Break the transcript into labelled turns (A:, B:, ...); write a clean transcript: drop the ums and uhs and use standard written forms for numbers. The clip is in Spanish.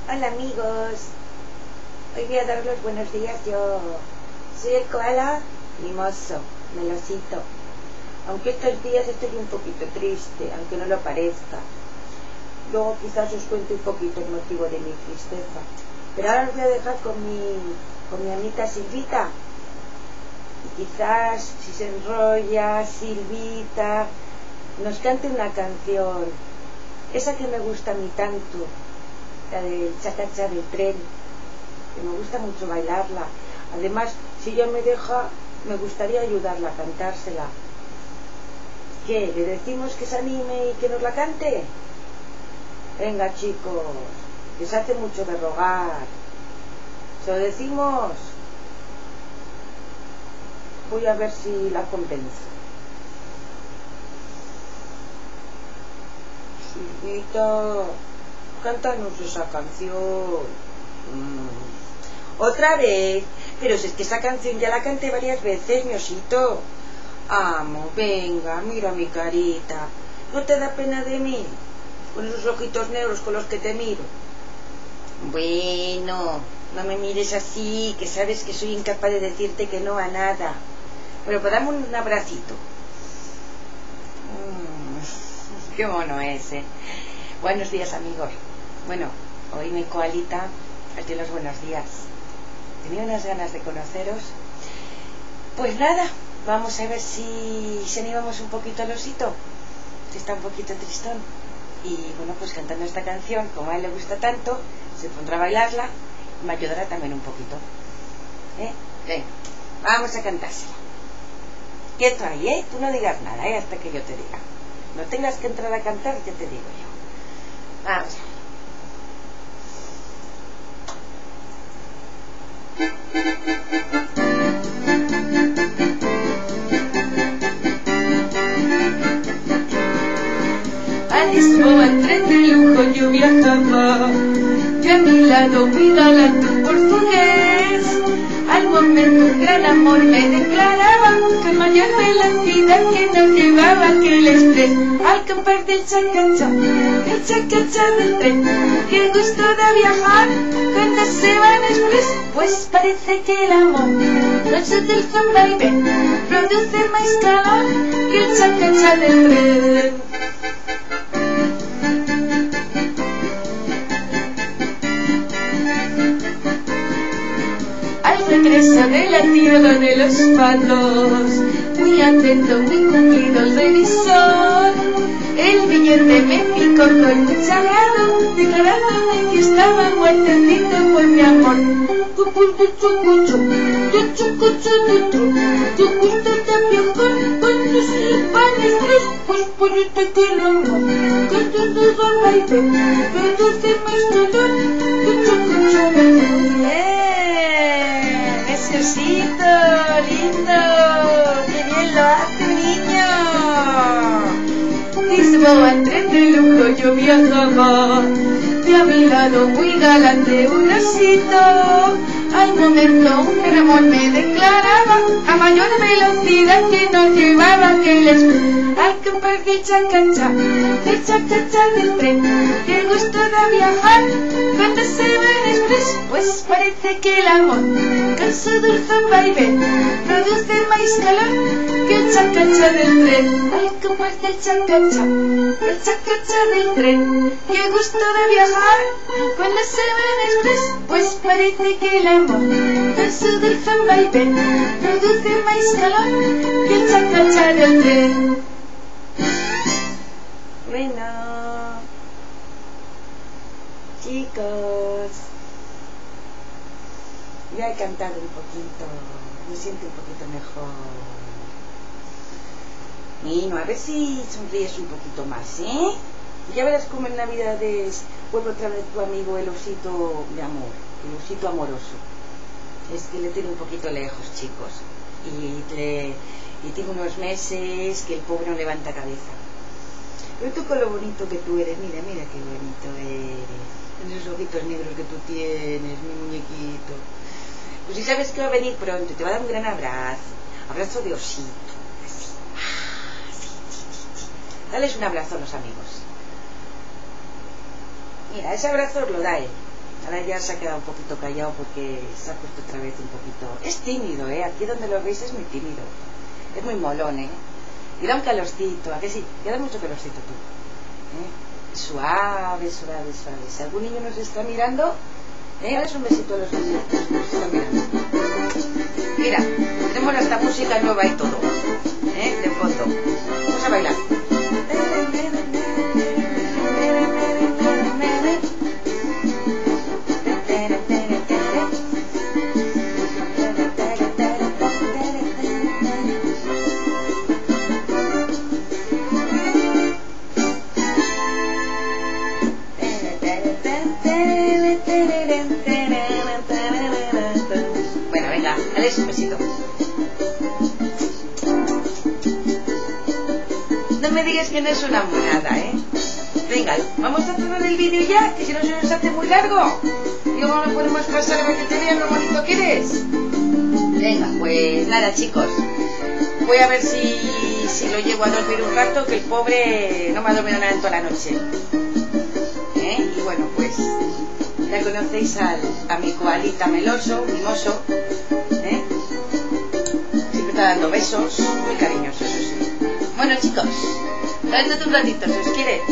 A: Hola amigos, hoy voy a dar los buenos días. Yo soy el koala mimoso, melosito. Aunque estos días estoy un poquito triste, aunque no lo parezca. Luego quizás os cuente un poquito el motivo de mi tristeza. Pero ahora os voy a dejar con mi amita Silvita. Y quizás si se enrolla Silvita nos cante una canción, esa que me gusta a mí tanto, la del cha-cha-cha del tren, que me gusta mucho bailarla. Además, si ella me deja, me gustaría ayudarla a cantársela. ¿Qué? ¿Le decimos que se anime y que nos la cante? Venga chicos, que se hace mucho de rogar. ¿Se lo decimos? Voy a ver si la convenzo. Silvita, cántanos esa canción. Otra vez. Pero si es que esa canción ya la canté varias veces, mi osito. Amo, venga, mira mi carita. ¿No te da pena de mí? Con esos ojitos negros con los que te miro. Bueno, no me mires así, que sabes que soy incapaz de decirte que no a nada. Bueno, pues dame un abracito. Qué mono ese. Buenos días amigos. Bueno, hoy mi koalita os doy los buenos días. Tenía unas ganas de conoceros. Pues nada, vamos a ver si animamos un poquito al osito, si está un poquito tristón. Y bueno, pues cantando esta canción, como a él le gusta tanto, se pondrá a bailarla y me ayudará también un poquito. Venga, vamos a cantársela. Quieto ahí, tú no digas nada, hasta que yo te diga. No tengas que entrar a cantar, ya te digo yo. Vamos a ver.
B: A Lisboa en tren de lujo yo viajaba, y a mi lado mi galante portugués. Al momento un gran amor me declaraba, que mayor velocidad que nos llevaba aquel estrés. Al compás del cha-cha-cha del tren, qué gusto de viajar cuando se va en express. Pues parece que el amor con su dulce vaivén produce más calor que el cha-cha-cha del tren. Al regreso de la tierra de los patos, muy atento, muy cumplido el revisor, el billete me picó con mucha agrado, declarándome que estaba muertecito por mi amor. Tu gusto tan viejón, cuando se van estrés, pues parece que el amor con tu dulce vaivén produce más calor que el cha-cha-cha del tren.
A: ¡Osito lindo! ¡Qué bien lo hace, niño!
B: Lisboa en tren de lujo yo viajaba, y a mi lado muy galante un osito. Al momento un gran amor me declaraba, a mayor velocidad que nos llevaba aquel express. Al compás del cha-cha-cha del tren, qué gusto de viajar cuando se va en express. Pues parece que el amor con su dulce vaivén produce más calor que el cha-cha-cha del tren. Al compás del cha-cha-cha del tren, qué gusto de viajar cuando se va en express. Pues parece que el amor con su dulce vaivén produce más calor que el cha-cha-cha del tren.
A: Bueno, chicos, ya he cantado un poquito, me siento un poquito mejor. Bueno, a ver si sonríes un poquito más, ¿eh? Y ya verás cómo en Navidades vuelve otra vez tu amigo el osito de amor, el osito amoroso. Es que le tiene un poquito lejos, chicos, y tiene unos meses que el pobre no levanta cabeza. Pero tú con lo bonito que tú eres, mira, mira qué bonito eres, con esos ojitos negros que tú tienes, mi muñequito. Pues si sabes que va a venir pronto, te va a dar un gran abrazo de osito, así. Sí. Dales un abrazo a los amigos. Mira, ese abrazo os lo da él. Ahora ya se ha quedado un poquito callado porque se ha puesto otra vez un poquito... Es tímido, aquí donde lo veis es muy tímido. Es muy molón, y da un calorcito, ¿a que sí? Ya da mucho calorcito tú. Suave, suave, suave. Si algún niño nos está mirando, dales un besito a los niños que nos están mirando. Mira, tenemos esta música nueva y todo, de fondo. Vamos a bailar. Bueno, venga, dale un besito. No me digas que no es una monada, Venga, vamos a cerrar el vídeo ya, que si no se nos hace muy largo. Y luego no podemos pasar a ver que te vean lo bonito que eres. Venga, pues nada, chicos. Voy a ver si lo llevo a dormir un rato, que el pobre no me ha dormido nada en toda la noche. Y bueno, pues ya conocéis a mi koalita meloso, mimoso, siempre está dando besos, muy cariñosos, eso sí. Bueno, chicos, dentro de un ratito, si os quiere.